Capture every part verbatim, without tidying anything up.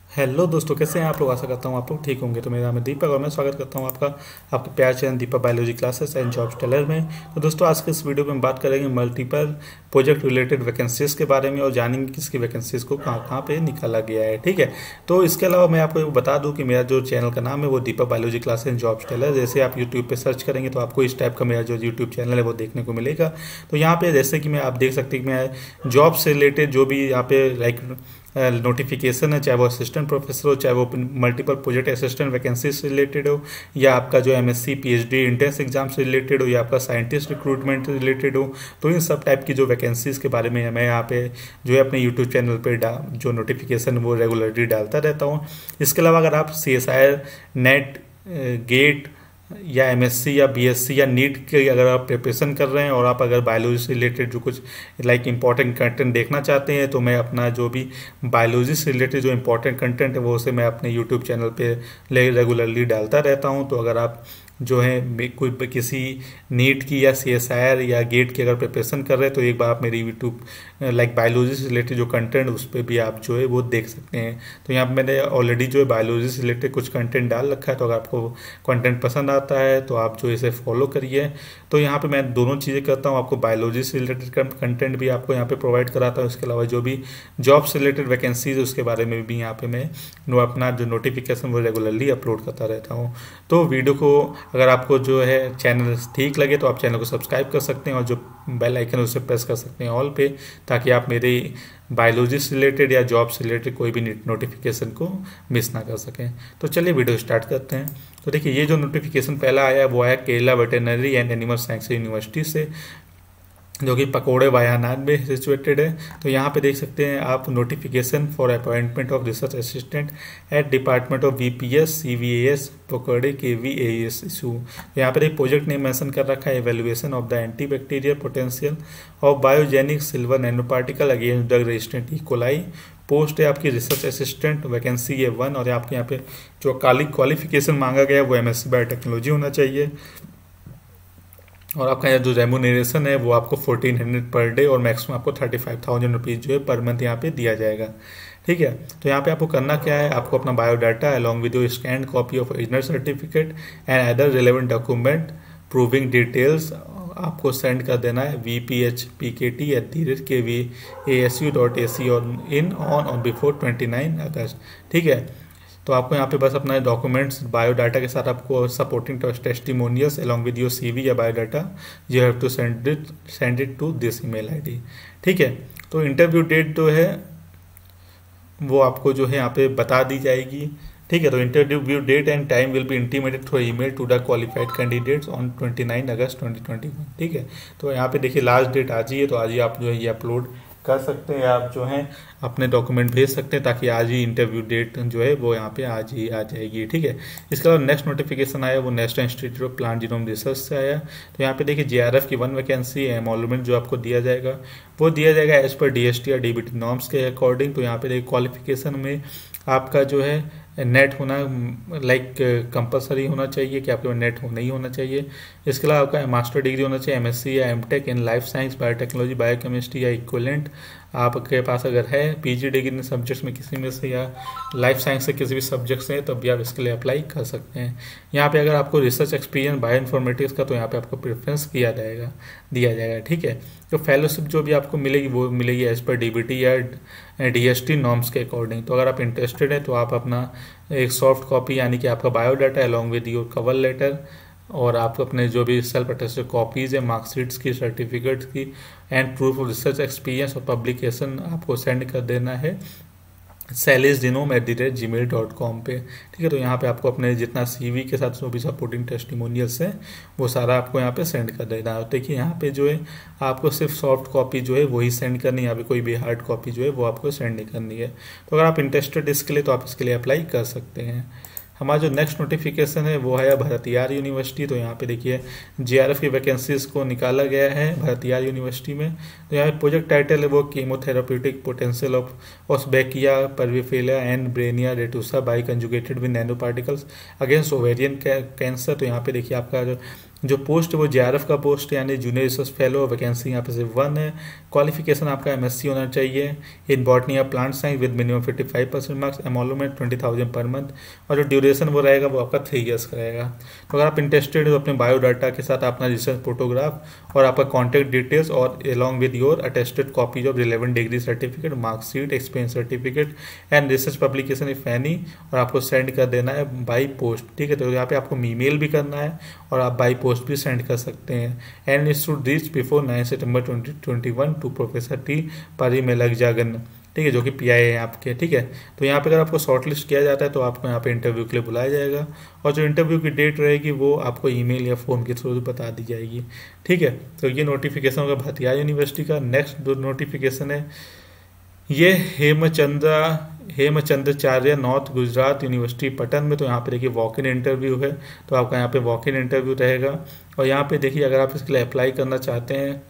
Hello दोस्तों, कैसे हैं आप लोग। आशा करता हूँ आप लोग ठीक होंगे। तो मेरा नाम है दीपक और मैं स्वागत करता हूँ आपका आपके प्यार channel Deepak Biology Classes and Jobs Teller में। तो दोस्तों, आज के इस वीडियो में हम बात करेंगे मल्टीपल प्रोजेक्ट रिलेटेड वैकेंसीज के बारे में और जानेंगे किसकी वैकेंसीज को कहाँ कहाँ पे निकाला गया है। ठीक है, तो इसके अलावा मैं आपको बता दूँ कि मेरा जो चैनल का नाम है वो Deepak Biology Classes and Jobs Teller. जैसे आप यूट्यूब पर सर्च करेंगे तो आपको इस टाइप का मेरा जो यूट्यूब चैनल है वो देखने को मिलेगा। तो यहाँ पे जैसे कि मैं आप देख सकते हैं कि मैं जॉब से रिलेटेड जो भी यहाँ पे लाइक नोटिफिकेशन है, चाहे वो असिस्टेंट प्रोफेसर हो, चाहे वो मल्टीपल प्रोजेक्ट असिस्टेंट वैकेंसी से रिलेटेड हो, या आपका जो एमएससी पीएचडी इंट्रेंस एग्जाम से रिलेटेड हो, या आपका साइंटिस्ट रिक्रूटमेंट से रिलेटेड हो, तो इन सब टाइप की जो वैकेंसीज के बारे में मैं यहाँ पे जो है अपने यूट्यूब चैनल पे जो नोटिफिकेशन वो रेगुलरली डालता रहता हूँ। इसके अलावा अगर आप C S I R, NET, GATE या एमएससी या बीएससी या नीट के अगर आप प्रिपरेशन कर रहे हैं और आप अगर बायोलॉजी से रिलेटेड जो कुछ लाइक इंपॉर्टेंट कंटेंट देखना चाहते हैं, तो मैं अपना जो भी बायोलॉजी से रिलेटेड जो इंपॉर्टेंट कंटेंट है वो उसे मैं अपने यूट्यूब चैनल पे रेगुलरली डालता रहता हूं। तो अगर आप जो है कोई किसी नीट की या सी एस आई आर या गेट की अगर प्रिपरेशन कर रहे हैं तो एक बार आप मेरी यूट्यूब लाइक बायोलॉजी से रिलेटेड जो कंटेंट उस पर भी आप जो है वो देख सकते हैं। तो यहाँ पर मैंने ऑलरेडी जो है बायोलॉजी से रिलेटेड कुछ कंटेंट डाल रखा है, तो अगर आपको कंटेंट पसंद आता है तो आप जो इसे फॉलो करिए। तो यहाँ पे मैं दोनों चीज़ें करता हूँ, आपको बायोलॉजी से रिलेटेड कंटेंट भी आपको यहाँ पे प्रोवाइड कराता हूँ। इसके अलावा जो भी जॉब से रिलेटेड वैकेंसीज उसके बारे में भी यहाँ पे मैं अपना जो नोटिफिकेशन वो रेगुलरली अपलोड करता रहता हूँ। तो वीडियो को अगर आपको जो है चैनल ठीक लगे तो आप चैनल को सब्सक्राइब कर सकते हैं और जो बेल आइकन है उसे प्रेस कर सकते हैं ऑल पे, ताकि आप मेरे बायोलॉजी से रिलेटेड या जॉब से रिलेटेड कोई भी नोटिफिकेशन को मिस ना कर सकें। तो चलिए वीडियो स्टार्ट करते हैं। तो देखिए, ये जो नोटिफिकेशन पहला आया वो आया Kerala veterinary and animal science university से, जो कि पकौड़े वायनाड में सिचुएटेड है। तो यहाँ पे देख सकते हैं आप notification for appointment of research assistant at department of VPS CVAS Pookode के वी एस इशू। यहाँ पर एक प्रोजेक्ट नेम मेंशन कर रखा है, evaluation of the anti bacterial potential of biogenic silver nano particle against drug resistant E coli. Post है आपकी research assistant, vacancy है वन, और आपके यहाँ पे जो काली क्वालिफिकेशन मांगा गया है वो एमएससी बायोटेक्नोलॉजी होना चाहिए। और आपका जो रेम्यूनरेशन है वो आपको फोर्टीन हंड्रेड पर डे और मैक्सिमम आपको थर्टी फाइव थाउजेंड रुपीज़ जो है पर मंथ यहाँ पे दिया जाएगा। ठीक है, तो यहाँ पे आपको करना क्या है, आपको अपना biodata along with your scan copy of original certificate and other relevant document proving details आपको सेंड कर देना है V P H P K T at the rate K V A S U dot A C और in on और before twenty nine August. ठीक है, तो आपको यहाँ पे बस अपना डॉक्यूमेंट्स बायोडाटा के साथ आपको supporting testimonials along with your CV या biodata you have to send it send it to this email ID. ठीक है, तो इंटरव्यू डेट जो है वो आपको जो है यहाँ पे बता दी जाएगी। ठीक है, तो interview date and time will be intimated through email to the qualified candidates on twenty nine August twenty twenty one. ठीक है, तो यहाँ पे देखिए लास्ट डेट आज ही है, तो आज ही आप जो है ये अपलोड कर सकते हैं, आप जो हैं अपने डॉक्यूमेंट भेज सकते हैं ताकि आज ही इंटरव्यू डेट जो है वो यहाँ पे आज ही आ जाएगी। ठीक है, इसके अलावा नेक्स्ट नोटिफिकेशन आया वो national institute of plant genome research से आया। तो यहाँ पे देखिए जेआरएफ की वन वैकेंसी एमोलमेंट जो आपको दिया जाएगा वो दिया जाएगा एज पर डीएसटी या डीबीटी नॉर्म्स के अकॉर्डिंग। तो यहाँ पे देखिए क्वालिफिकेशन में आपका जो है नेट होना लाइक कंपलसरी होना चाहिए कि आपके पास नेट हो नहीं होना चाहिए। इसके अलावा आपका मास्टर डिग्री होना चाहिए एमएससी या MTech in life science biotechnology biochemistry या इक्विवेलेंट आपके पास अगर है। पीजी डिग्री इन सब्जेक्ट्स में किसी में से या लाइफ साइंस से किसी भी सब्जेक्ट से तब भी आप इसके लिए अप्लाई कर सकते हैं। यहाँ पे अगर आपको रिसर्च एक्सपीरियंस बायो इन्फॉर्मेटिक्स का तो यहाँ पे आपको प्रेफरेंस किया जाएगा दिया जाएगा। ठीक है, तो फेलोशिप जो भी आपको मिलेगी वो मिलेगी एज पर डीबीटी या डीएसटी नॉर्म्स के अकॉर्डिंग। तो अगर आप इंटरेस्टेड हैं तो आप अपना एक सॉफ्ट कॉपी यानी कि आपका biodata along with your cover letter और आप अपने जो भी सेल्फ अटेस्टेड कॉपीज़ है मार्कशीट्स की, सर्टिफिकेट्स की and proof of research experience और पब्लिकेशन आपको सेंड कर देना है salis genome at the rate G mail dot com पे। ठीक है, तो यहाँ पे आपको अपने जितना सीवी के साथ जो भी सपोर्टिंग टेस्टिमोनियल्स है वो सारा आपको यहाँ पे सेंड कर देना है। देखिए यहाँ पे जो है आपको सिर्फ सॉफ्ट कॉपी जो है वही सेंड करनी है, यहाँ पे कोई भी हार्ड कॉपी जो है वो आपको सेंड नहीं करनी है। तो अगर आप इंटरेस्टेड इसके लिए तो आप इसके लिए अप्लाई कर सकते हैं। हमारा जो नेक्स्ट नोटिफिकेशन है वो है भारतीयार यूनिवर्सिटी। तो यहाँ पे देखिए जेआरएफ की वैकेंसीज को निकाला गया है भारतीयार यूनिवर्सिटी में। तो यहाँ पे प्रोजेक्ट टाइटल है वो chemotherapeutic potential of Osbeckia parvifolia and Breynia retusa by conjugated with nano particles against ovarian cancer. तो यहाँ पे देखिए आपका जो जो पोस्ट है वो जेआरएफ का पोस्ट है, यानी जूनियर रिसर्च फेलो, वैकेंसी यहाँ पे सिर्फ वन है। क्वालिफिकेशन आपका एमएससी होना चाहिए इन बॉटनी या plant science with minimum fifty five percent marks, emolument twenty thousand per month, और जो ड्यूरेशन वो रहेगा वो आपका थ्री ईयर्स का रहेगा। तो अगर आप इंटरेस्टेड हो अपने बायोडाटा के साथ अपना रिसर्च फोटोग्राफ और आपका कॉन्टैक्ट डिटेल्स और along with your attested copies of relevant degree certificate, marksheet, experience certificate and research publication if any, और आपको सेंड कर देना है बाई पोस्ट। ठीक है, तो यहाँ पे आपको ईमेल भी करना है और आप बाई पोस्ट भी सेंड कर सकते हैं। And it should reach before nine September twenty twenty one to professor T Parimelazhagan, ठीक है, जो कि पीआई है आपके। ठीक है, तो यहाँ पे अगर आपको शॉर्टलिस्ट किया जाता है तो आपको यहाँ पे इंटरव्यू के लिए बुलाया जाएगा, और जो इंटरव्यू की डेट रहेगी वो आपको ईमेल या फ़ोन के थ्रू बता दी जाएगी। ठीक है, तो ये नोटिफिकेशन होगा भातिया यूनिवर्सिटी का। नेक्स्ट जो नोटिफिकेशन है ये हेमचंद्रा हेमचंद्राचार्य नॉर्थ गुजरात यूनिवर्सिटी पटन में। तो यहाँ पे देखिए वॉक इन इंटरव्यू है, तो आपका यहाँ पे वॉक इन इंटरव्यू रहेगा। और यहाँ पे देखिए अगर आप इसके लिए अप्लाई करना चाहते हैं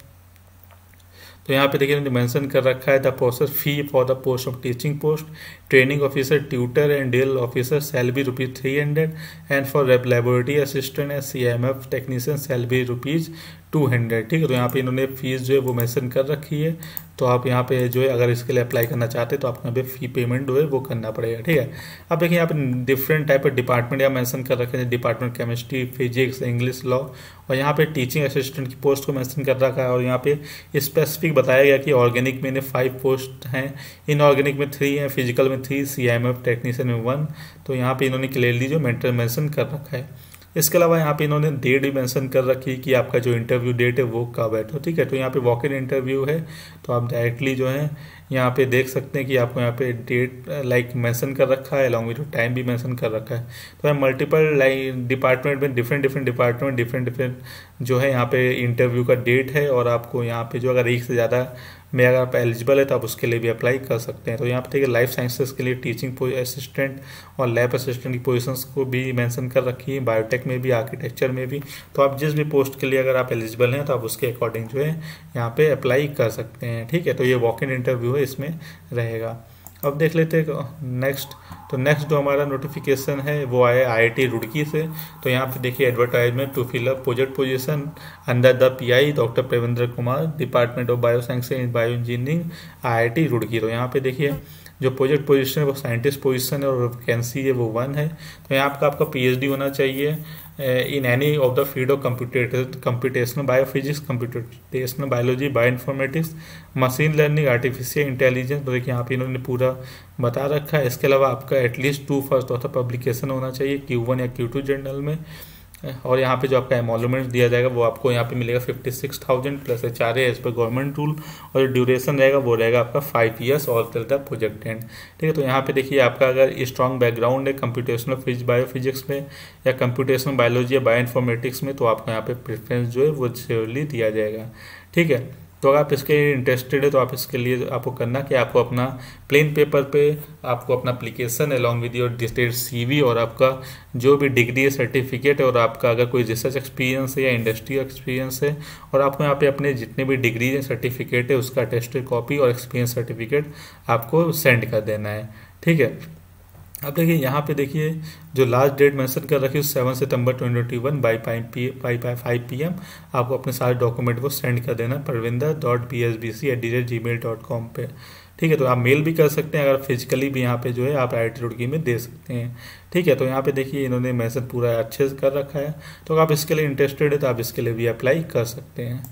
तो यहाँ पे देखिए मैंने मेंशन कर रखा है the process fee for the post of teaching post, training officer, tutor and dell officer salary rupees three hundred, and for laboratory assistant and C M F technician salary rupees two hundred. ठीक है, तो यहाँ पे इन्होंने fees जो है वो mention कर रखी है। तो आप यहाँ पे जो है अगर इसके लिए अप्लाई करना चाहते हैं तो आपको यहाँ पे फी पेमेंट जो है वो करना पड़ेगा। ठीक है, अब देखिए यहाँ पे डिफरेंट टाइप ऑफ डिपार्टमेंट यहाँ मेंशन कर रखे हैं, department chemistry, physics, English, law, और यहाँ पे टीचिंग असिस्टेंट की पोस्ट को मेंशन कर रखा है। और यहाँ पे स्पेसिफिक बताया गया कि ऑर्गेनिक में इन्हें फाइव पोस्ट हैं, इनऑर्गेनिक में थ्री हैं, फिजिकल में three, C M F technician में वन। तो यहाँ पे इन्होंने क्लियरली जो मेंशन कर रखा है। इसके अलावा यहाँ पे इन्होंने डेट भी मेंशन कर रखी है कि आपका जो इंटरव्यू डेट है वो कब है। तो ठीक है, तो यहाँ पे वॉक इन इंटरव्यू है, तो आप डायरेक्टली जो है यहाँ पे देख सकते हैं कि आपको यहाँ पे डेट लाइक मेंशन कर रखा है, अलॉन्ग विद टाइम भी मेंशन कर रखा है। तो यहाँ मल्टीपल लाइक डिपार्टमेंट में different different department different different जो है यहाँ पे इंटरव्यू का डेट है, और आपको यहाँ पे जो अगर एक से ज़्यादा में अगर आप एलिजिबल है तो आप उसके लिए भी अप्लाई कर सकते हैं। तो यहाँ पे देखिए लाइफ साइंसेस के लिए टीचिंग असिस्टेंट और लैब असिस्टेंट की पोजीशंस को भी मेंशन कर रखी है, बायोटेक में भी, आर्किटेक्चर में भी। तो आप जिस भी पोस्ट के लिए अगर आप एलिजिबल हैं तो आप उसके अकॉर्डिंग जो है यहाँ पे अप्लाई कर सकते हैं। ठीक है, तो ये वॉक इन इंटरव्यू है, इसमें रहेगा। अब देख लेते हैं नेक्स्ट। तो नेक्स्ट जो हमारा नोटिफिकेशन है वो आया आईआईटी रुड़की से। तो यहाँ पे देखिए advertisement to fill up project position under the PI doctor Premendra Kumar, department of bio science and bio engineering, IIT Roorkee. तो यहाँ पे देखिए जो प्रोजेक्ट पोजीशन है वो साइंटिस्ट पोजीशन है और वैकेंसी है वो वन है। तो यहाँ पे आपका पीएचडी होना चाहिए in any of the field of computer computational biophysics, computational biology, bio informatics, machine learning, artificial intelligence. तो देखिए यहाँ पे इन्होंने पूरा बता रखा है। इसके अलावा आपका at least two first author publication होना चाहिए क्यू वन या क्यू टू जर्नल में। और यहाँ पे जो आपका एमोलमेंट दिया जाएगा वो आपको यहाँ पे मिलेगा fifty six thousand plus H R as per government rule, और जो ड्यूरेशन रहेगा वो रहेगा आपका फाइव ईयर्स और टिल द प्रोजेक्ट एंड। ठीक है, तो यहाँ पे देखिए आपका अगर स्ट्रॉन्ग बैकग्राउंड है कंप्यूटेशनल फिजिक्स बायोफिजिक्स में या कंप्यूटेशनल बायोलॉजी या बायो इन्फॉर्मेटिक्स में तो आपको यहाँ पे प्रेफरेंस जो है वो श्योरली दिया जाएगा। ठीक है, तो अगर आप इसके इंटरेस्टेड है तो आप इसके लिए आपको करना कि आपको अपना प्लेन पेपर पे आपको अपना application along with your detailed CV और आपका जो भी डिग्री है, सर्टिफिकेट है, और आपका अगर कोई रिसर्च एक्सपीरियंस है या इंडस्ट्री एक्सपीरियंस है, और आपको यहाँ पे अपने जितने भी डिग्री है, सर्टिफिकेट है, उसका अटेस्टेड कॉपी और एक्सपीरियंस सर्टिफिकेट आपको सेंड कर देना है। ठीक है, अब देखिए यहाँ पे देखिए जो लास्ट डेट मेंशन कर रखी है seven September twenty twenty one by five P M आपको अपने सारे डॉक्यूमेंट को सेंड कर देना Parvinder dot B S B C at the rate G mail dot com पे। ठीक है, तो आप मेल भी कर सकते हैं, अगर फिजिकली भी यहाँ पे जो है आप आई आई टी रुड़की में दे सकते हैं। ठीक है, तो यहाँ पे देखिए इन्होंने मेंशन पूरा अच्छे से कर रखा है। तो अगर आप इसके लिए इंटरेस्टेड है तो आप इसके लिए भी अप्लाई कर सकते हैं।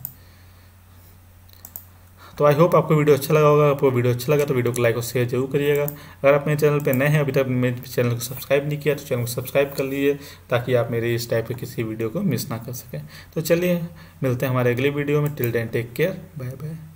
तो आई होप आपको वीडियो अच्छा लगा होगा। आपको वीडियो अच्छा लगा तो वीडियो को लाइक और शेयर जरूर करिएगा। अगर आप मेरे चैनल पे नए हैं, अभी तक मेरे चैनल को सब्सक्राइब नहीं किया तो चैनल को सब्सक्राइब कर लीजिए ताकि आप मेरे इस टाइप के किसी वीडियो को मिस ना कर सकें। तो चलिए मिलते हैं हमारे अगले वीडियो में। Till then take care, bye bye.